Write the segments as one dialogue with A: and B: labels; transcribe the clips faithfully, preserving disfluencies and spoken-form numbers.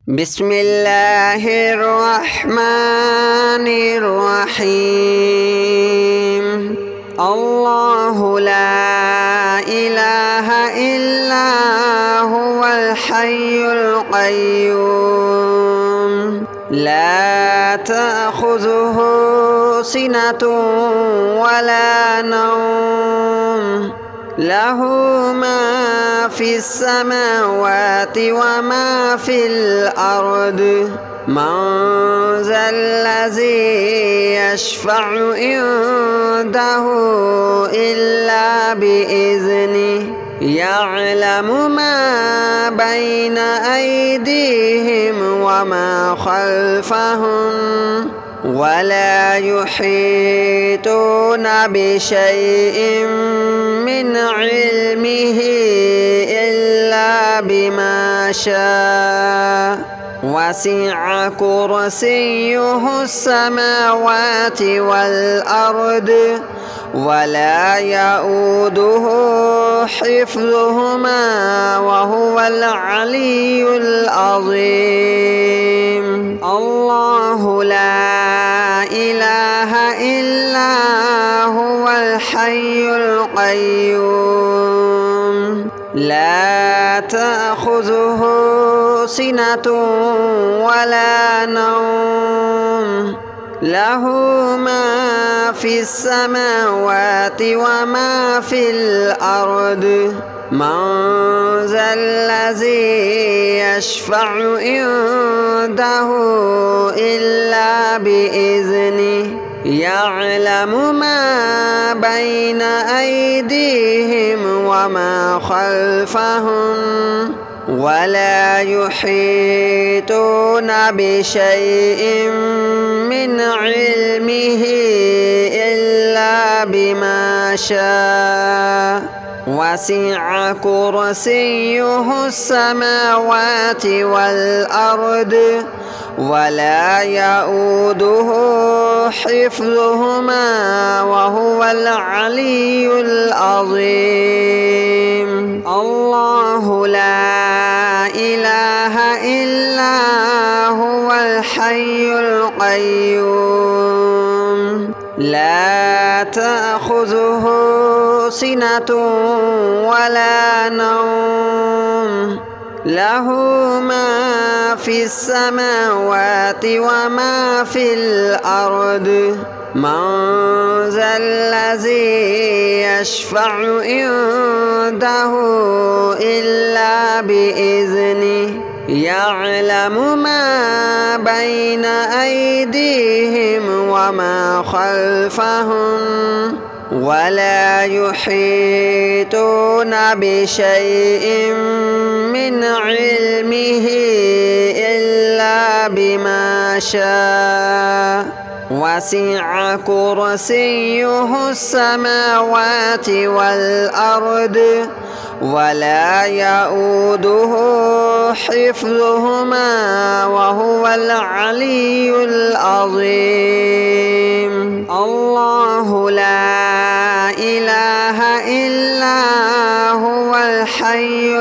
A: بسم الله الرحمن الرحيم. الله لا إله إلا هو الحي القيوم لا تأخذه سنة ولا نوم له ما في السماوات وما في الأرض من ذا الذي يشفع عنده إلا بإذنه يعلم ما بين أيديهم وما خلفهم ولا يحيطون بشيء من علمه إلا بما شاء وسع كرسيه السماوات والأرض ولا يؤوده حفظهما وهو العلي العظيم. الله لا إله إلا هو الحي القيوم لا تأخذه سنة ولا نوم له ما في السماوات وما في الأرض من ذا الذي يشفع عنده إلا بإذنه يعلم ما بين أيديهم وما خلفهم ولا يحيطون بشيء من علمه إلا بما شاء وسع كرسيه السماوات والأرض ولا يؤوده حفظهما وهو العلي العظيم. الله لا إله إلا هو الحي القيوم لا تأخذه سنة ولا نوم له ما في السماوات وما في الأرض من ذا الذي يشفع عنده إلا بإذنه يعلم ما بين أيديهم وما خلفهم ولا يحيطون بشيء من علمه إلا بما شاء وسع كرسيه السماوات والأرض ولا يؤوده حفظهما وهو العلي العظيم. الله لا إله إلا هو الحي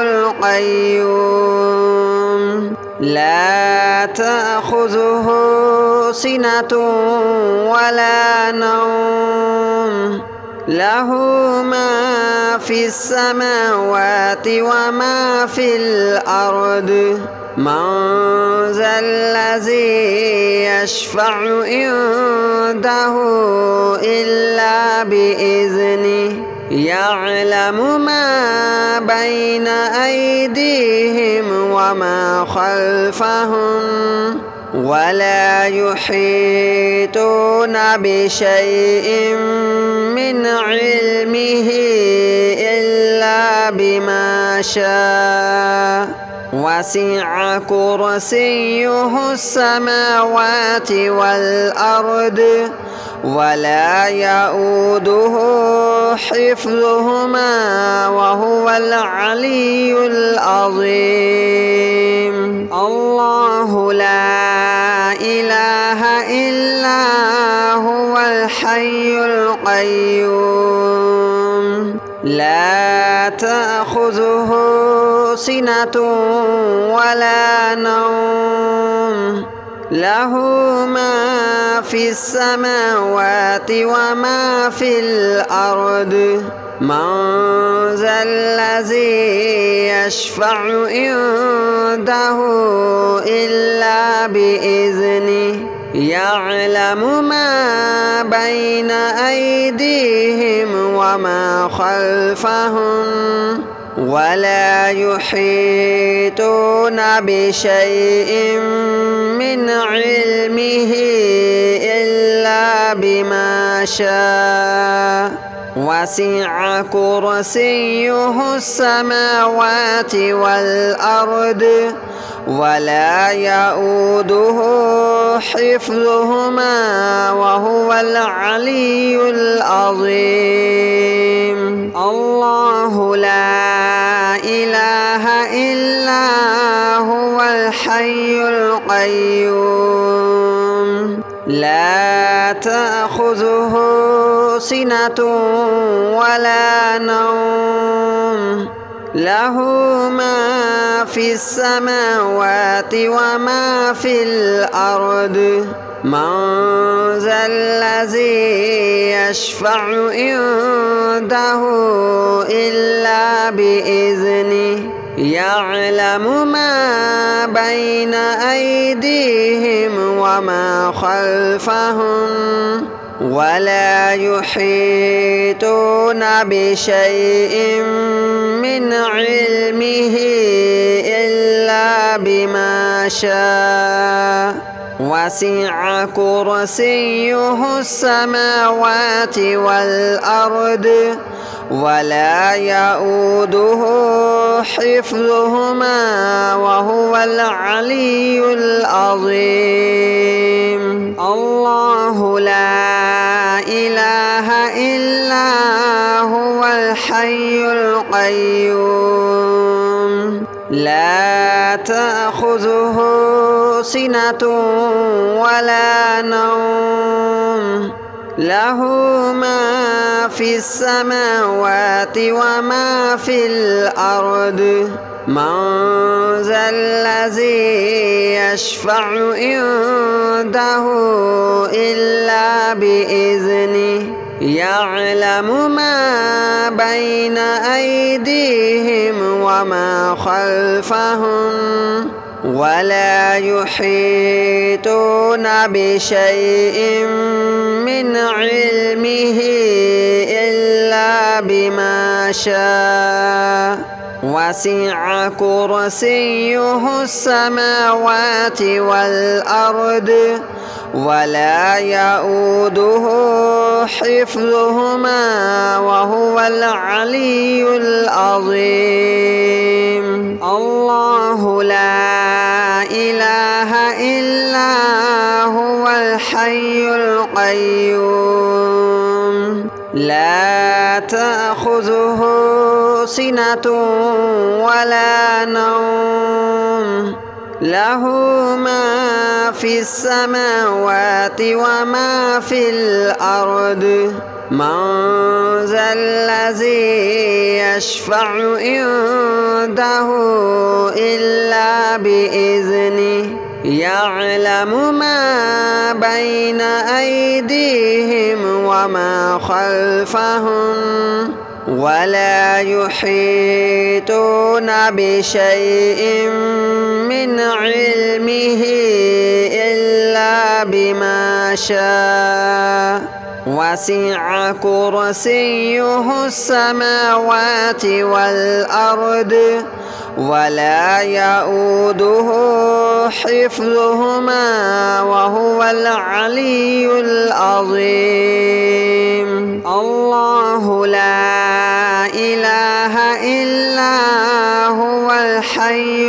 A: القيوم لا تأخذه سنة ولا نوم له ما في السماوات وما في الأرض من ذا الذي يشفع عنده إلا بإذنه يعلم ما بين أيديهم وما خلفهم ولا يحيطون بشيء من علمه إلا بما شاء وسع كرسيه السماوات والأرض ولا يؤوده حفظهما وهو العلي العظيم. الله لا إله إلا هو الحي القيوم لا تأخذه سنة ولا نوم له ما في السماوات وما في الأرض من ذا الذي يشفع عنده إلا بإذنه يعلم ما بين أيديهم وما خلفهم ولا يحيطون بشيء من علمه إلا بما شاء وسع كرسيه السماوات والأرض ولا يؤوده حفظهما وهو العلي العظيم. الله لا إله إلا هو الحي القيوم لا تأخذه سنة ولا نوم له ما في السماوات وما في الأرض من ذا الذي يشفع عنده إلا بإذنه يعلم ما بين أيديهم وما خلفهم ولا يحيطون بشيء من علمه إلا بما شاء وسع كرسيه السماوات والأرض ولا يؤوده حفظهما وهو العلي العظيم. الله لا إله إلا هو الحي القيوم لا تأخذه سنة ولا نوم له ما في السماوات وما في الأرض من ذا الذي يشفع عنده إلا بإذنه يعلم ما بين أيديهم وما خلفهم ولا يحيطون بشيء من علمه إلا بما شاء وسع كرسيه السماوات والأرض ولا يؤوده حفظهما وهو العلي العظيم. الله لا إله إلا هو الحي القيوم لا تأخذه سنة ولا نوم له ما في السماوات وما في الأرض من ذا الذي يشفع عنده إلا بإذنه يعلم ما بين أيديهم وما خلفهم ولا يحيطون بشيء من علمه إلا بما شاء وسع كرسيه السماوات والأرض ولا يؤوده حفظهما وهو العلي العظيم. الله لا إله إلا هو الحي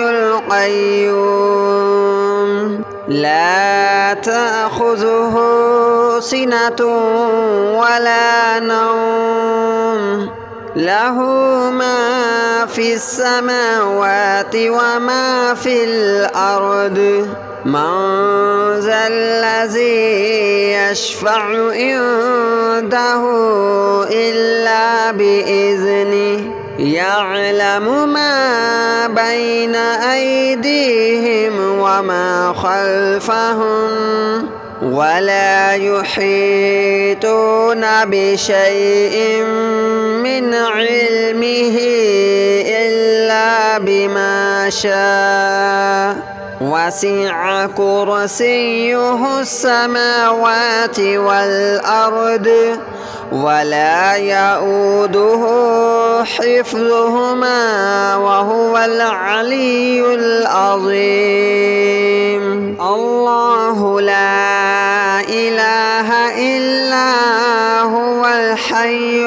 A: القيوم لا تأخذه سنة ولا نوم له ما في السماوات وما في الأرض من ذا الذي يشفع عنده إلا بإذنه يعلم ما بين أيديهم وما خلفهم ولا يحيطون بشيء من علمه إلا بما شاء وسع كرسيه السماوات والأرض ولا يؤوده حفظهما وهو العلي العظيم. الله لا إله إلا هو الحي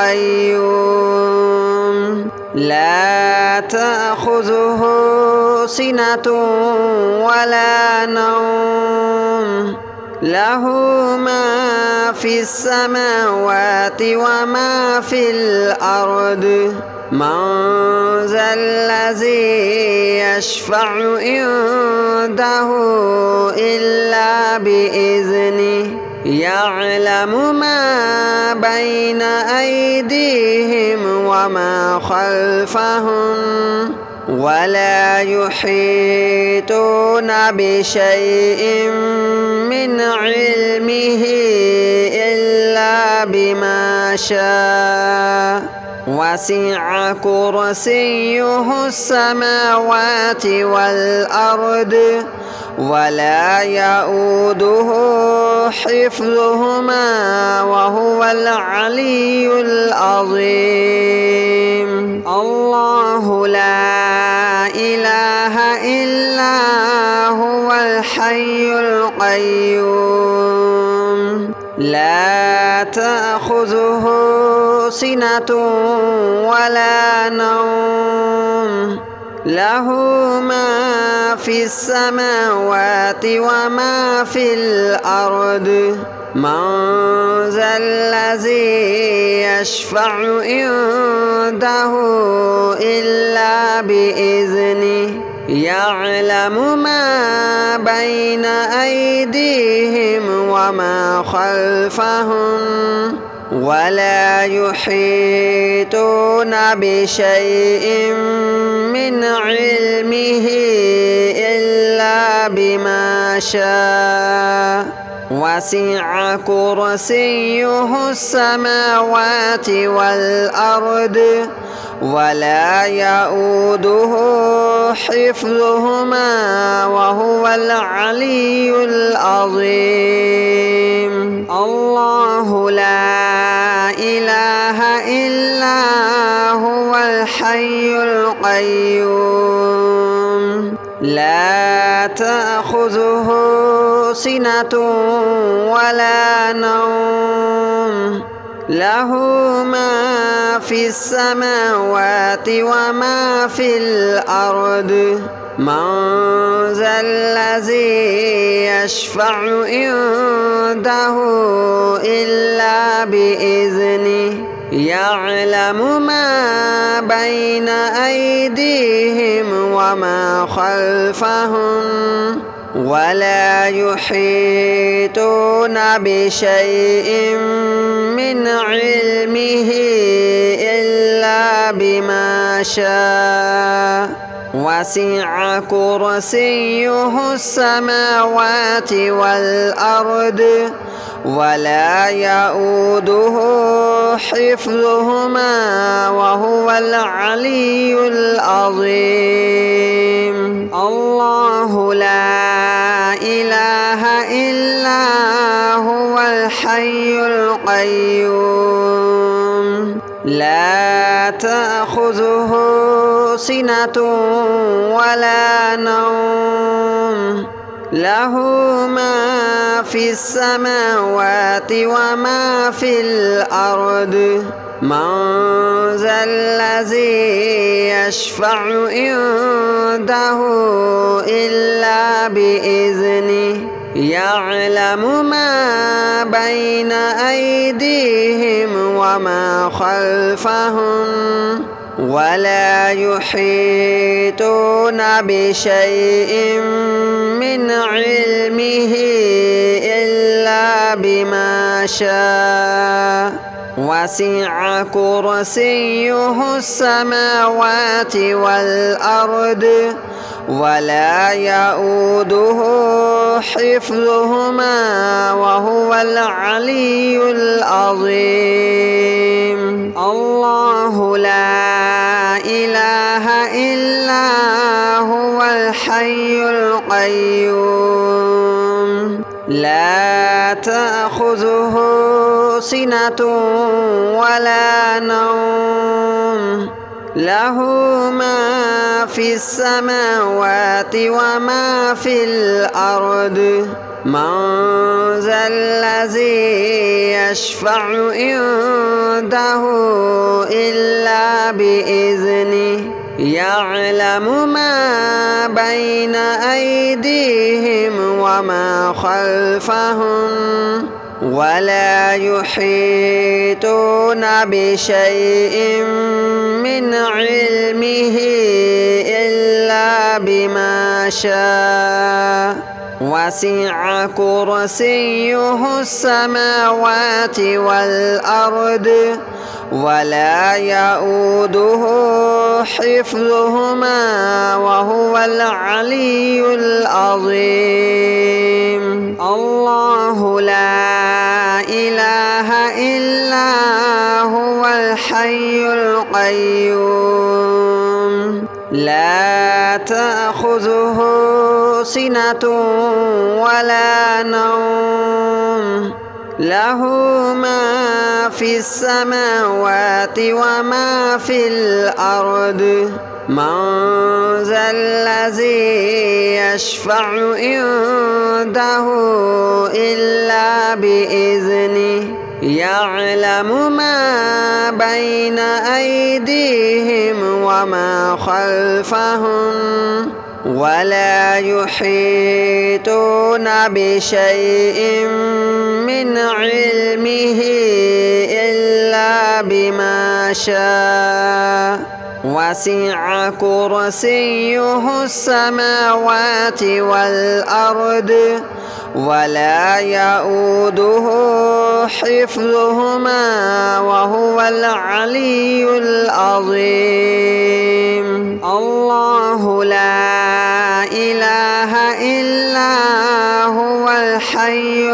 A: القيوم لا تأخذه سنة ولا نوم له ما في السماوات وما في الأرض من ذا الذي يشفع عنده إلا بإذنه يعلم ما بين أيديهم وما خلفهم ولا يحيطون بشيء من علمه إلا بما شاء وسع كرسيه السماوات والأرض ولا يؤوده حفظهما وهو العلي العظيم. الله لا إله إلا هو الحي القيوم لا تأخذه سنة ولا نوم له ما في السماوات وما في الأرض من ذا الذي يشفع عنده إلا بإذنه يعلم ما بين أيديهم وما خلفهم ولا يحيطون بشيء من علمه إلا بما شاء وسع كرسيه السماوات والأرض ولا يؤوده حفظهما وهو العلي العظيم. الله لا إله إلا هو الحي القيوم لا تأخذه سنة ولا نوم له ما في السماوات وما في الأرض من ذا الذي يشفع عنده إلا بإذنه يعلم ما بين أيديهم وما خلفهم ولا يحيطون بشيء من علمه إلا بما شاء وسع كرسيه السماوات والأرض ولا يؤوده حفظهما وهو العلي العظيم. الله لا إله إلا هو الحي القيوم لا تأخذه سنة ولا نوم له ما في السماوات وما في الأرض من ذا الذي يشفع عنده إلا بإذنه يعلم ما بين أيديهم وما خلفهم ولا يحيطون بشيء من علمه إلا بما شاء وسع كرسيه السماوات والأرض ولا يؤوده حفظهما وهو العلي العظيم. الله لا إله إلا هو الحي القيوم لا تأخذه سنة ولا نوم له ما في السماوات وما في الأرض. من ذا الذي يشفع عنده إلا بإذنه يعلم ما بين أيديهم وما خلفهم ولا يحيطون بشيء من علمه إلا بما شاء. وسع كرسيه السماوات والأرض ولا يؤوده حفظهما وهو العلي العظيم. الله لا إله إلا هو الحي القيوم لا تأخذه سنة ولا نوم له ما في السماوات وما في الأرض. من ذا الذي يشفع عنده إلا بإذنه يعلم ما بين أيديهم وما خلفهم ولا يحيطون بشيء من علمه إلا بما شاء. وسع كرسيه السماوات والأرض ولا يؤوده حفظهما وهو العلي العظيم. الله لا إله إلا هو الحي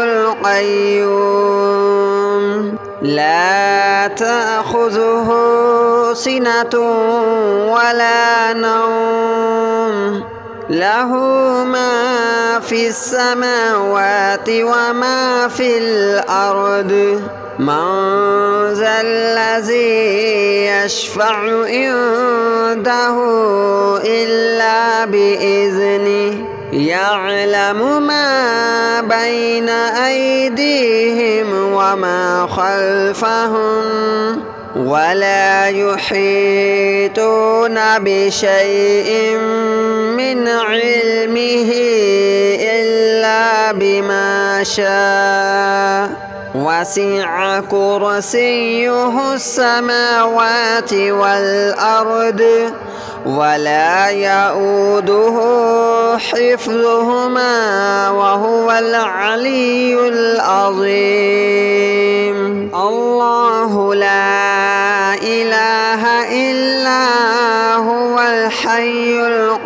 A: القيوم لا تأخذه سنة ولا نوم له ما في السماوات وما في الأرض. من ذا الذي يشفع عنده إلا بإذنه يعلم ما بين أيديهم وما خلفهم ولا يحيطون بشيء من علمه إلا بما شاء. وسع كرسيه السماوات والأرض ولا يؤوده حفظهما وهو العلي العظيم. الله لا إله إلا هو الحي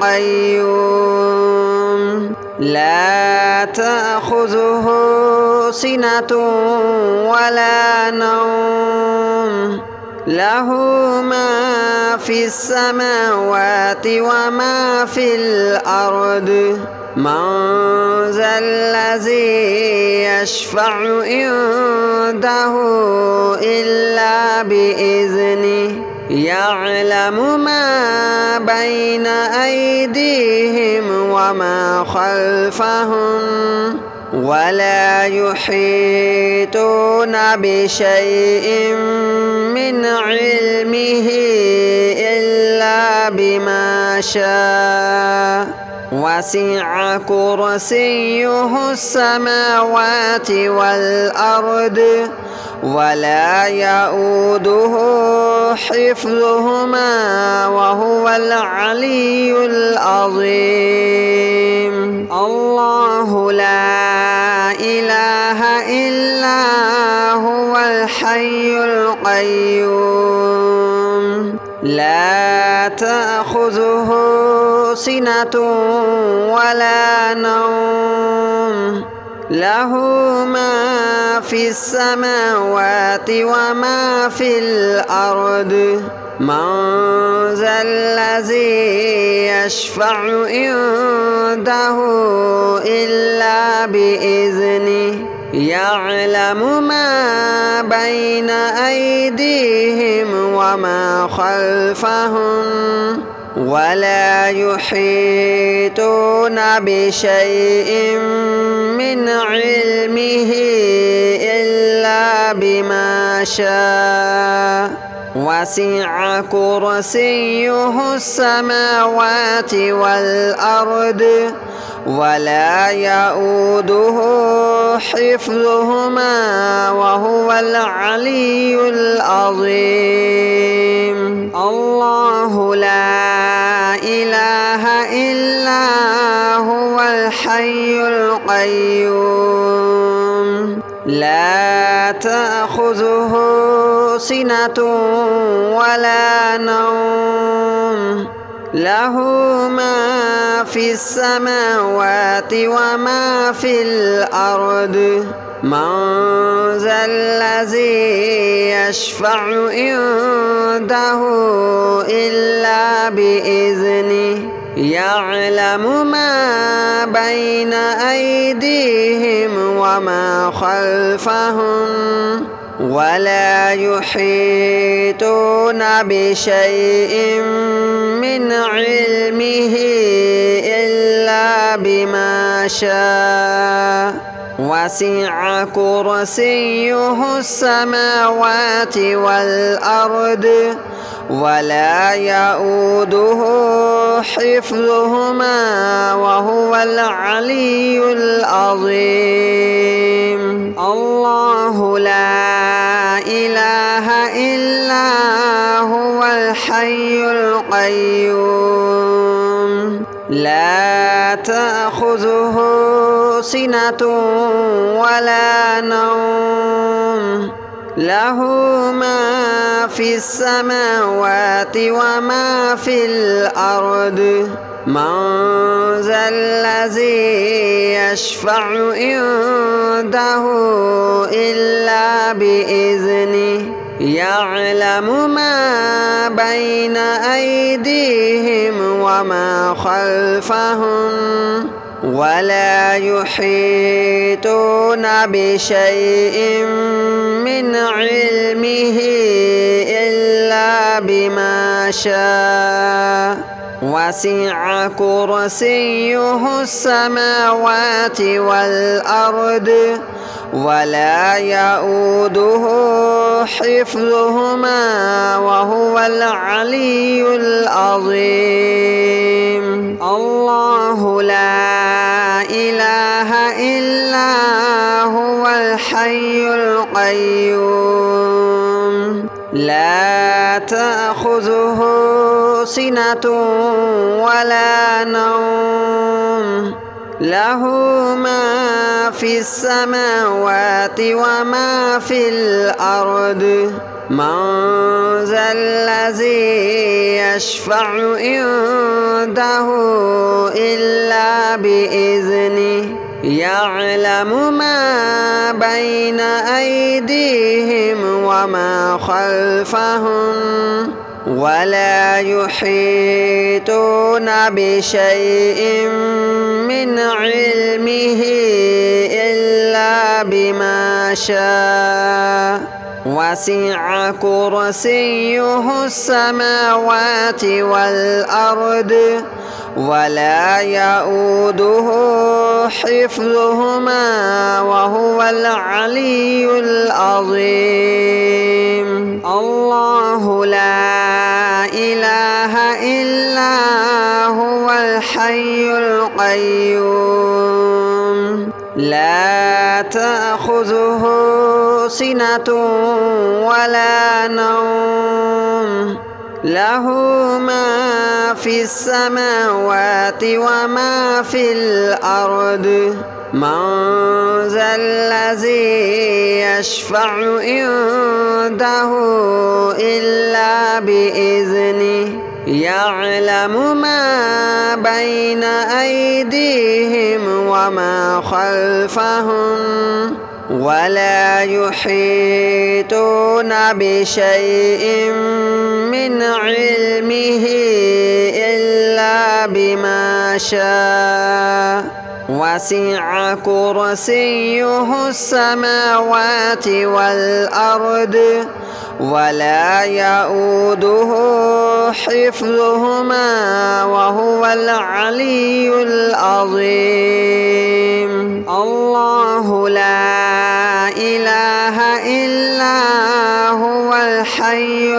A: القيوم لا تأخذه سنة ولا نوم له ما في السماوات وما في الأرض. من ذا الذي يشفع عنده إلا بإذنه يعلم ما بين أيديهم وما خلفهم ولا يحيطون بشيء من علمه إلا بما شاء. وسع كرسيه السماوات والأرض ولا يؤوده حفظهما وهو العلي العظيم. الله لا إله إلا وهو الحي القيوم لا تأخذه سنة ولا نوم له ما في السماوات وما في الأرض من ذا الذي يشفع عنده إلا بإذنه يعلم ما بين أيديهم وما خلفهم ولا يحيطون بشيء من علمه إلا بما شاء وسع كرسيه السماوات والأرض ولا يؤوده حفظهما وهو العلي العظيم الله لا إله إلا هو الحي القيوم لا تأخذه سنة ولا نوم له ما في السماوات وما في الأرض من ذا الذي يشفع عنده إلا بإذنه يعلم ما بين أيديهم وما خلفهم ولا يحيطون بشيء من علمه إلا بما شاء وسع كرسيه السماوات والأرض ولا يؤوده حفظهما وهو العلي العظيم الله لا إله إلا هو الحي القيوم لا تأخذه سنة ولا نوم له ما في السماوات وما في الأرض من ذا الذي يشفع عنده إلا بإذنه يعلم ما بين أيديهم وما خلفهم ولا يحيطون بشيء من علمه إلا بما شاء وسع كرسيه السماوات والأرض ولا يؤوده حفظهما وهو العلي العظيم الله لا إله إلا هو الحي القيوم لا تأخذه سنة ولا نوم له ما في السماوات وما في الأرض من ذا الذي يشفع عنده إلا بإذنه يعلم ما بين أيديهم وما خلفهم ولا يحيطون بشيء من علمه إلا بما شاء وسع كرسيه السماوات والأرض ولا يؤوده حفظهما وهو العلي العظيم الله لا إله إلا هو الحي القيوم لا تأخذه سنة ولا نوم له ما في السماوات وما في الأرض من ذا الذي يشفع عنده إلا بإذنه يعلم ما بين أيديهم وما خلفهم ولا يحيطون بشيء من علمه إلا بما شاء وسع كرسيه السماوات والأرض ولا يؤوده حفظهما وهو العلي العظيم. الله لا إله إلا هو الحي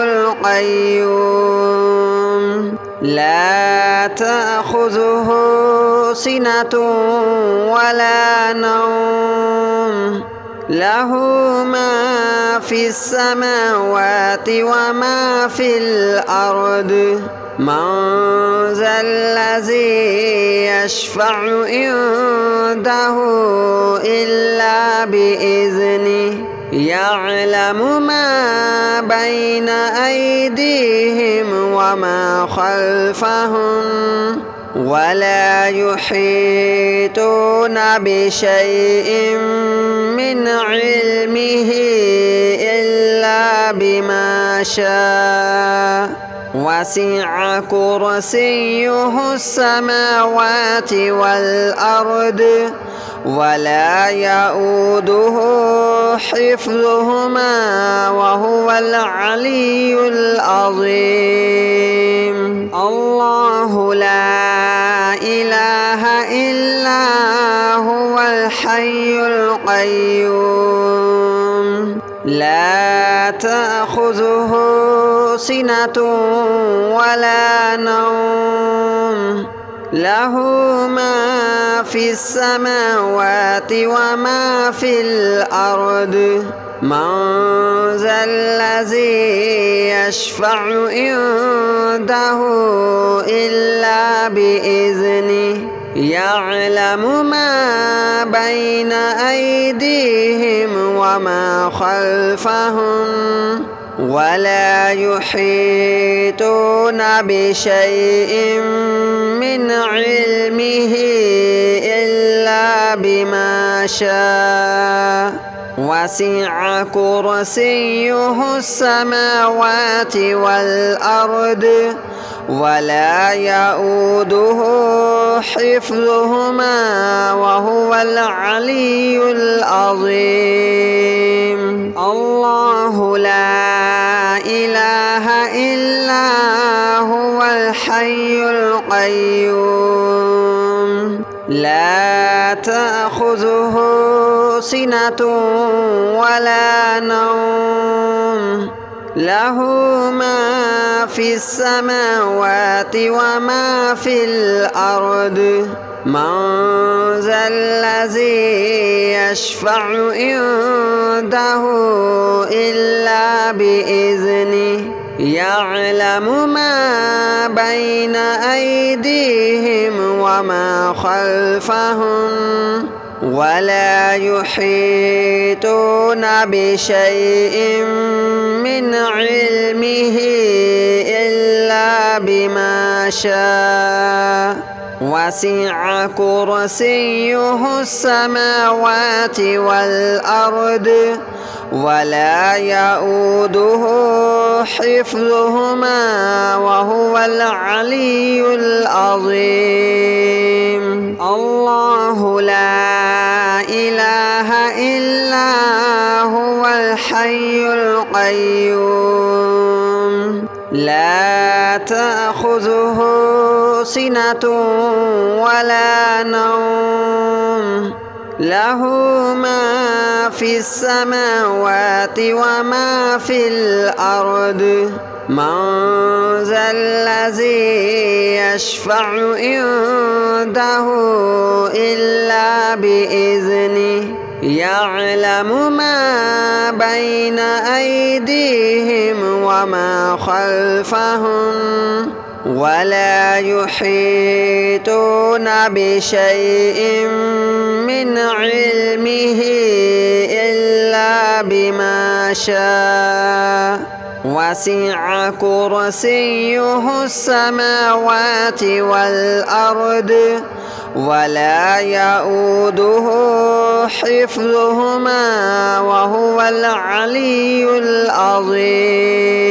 A: القيوم لا تأخذه سنة ولا نوم له ما في السماوات وما في الأرض من ذا الذي يشفع عنده إلا بإذنه يعلم ما بين أيديهم وما خلفهم ولا يحيطون بشيء من علمه إلا بما شاء وسع كرسيه السماوات والأرض ولا يؤوده حفظهما وهو العلي العظيم. الله لا إله إلا هو الحي القيوم لا تأخذه سنة ولا نوم له ما في السماوات وما في الأرض من ذا الذي يشفع عنده إلا بإذنه يعلم ما بين أيديهم وما خلفهم ولا يحيطون بشيء من علمه إلا بما شاء وسع كرسيه السماوات والأرض ولا يؤوده حفظهما وهو العلي العظيم. الله لا إله إلا هو الحي القيوم لا تأخذه سنة ولا نوم له ما في السماوات وما في الأرض من ذا الذي يشفع عنده إلا بإذنه يعلم ما بين أيديهم وما خلفهم ولا يحيطون بشيء من علمه إلا بما شاء وسع كرسيه السماوات والأرض ولا يؤوده حفظهما وهو العلي العظيم. الله لا إله إلا هو الحي القيوم لا تأخذه سنة ولا نوم له ما في السماوات وما في الأرض من ذا الذي يشفع عنده إلا بإذنه يعلم ما بين أيديهم وما خلفهم ولا يحيطون بشيء من علمه إلا بما شاء وسع كرسيه السماوات والأرض ولا يؤوده حفظهما وهو العلي العظيم.